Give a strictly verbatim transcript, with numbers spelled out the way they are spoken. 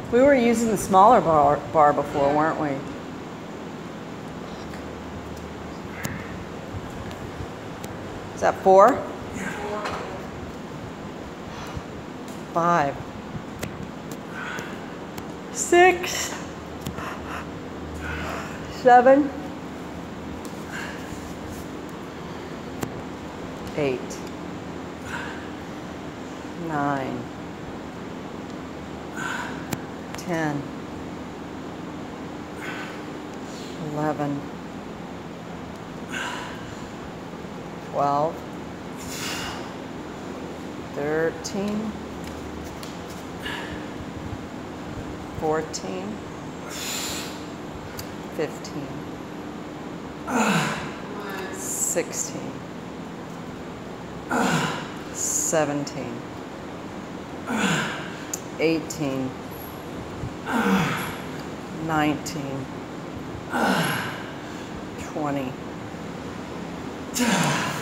We were using the smaller bar, bar before, weren't we? Is that four? Five. Six. Seven. Eight. Nine. Ten. Eleven. Twelve. Thirteen. Fourteen. Fifteen. Sixteen. Seventeen. Eighteen. Nineteen. Twenty.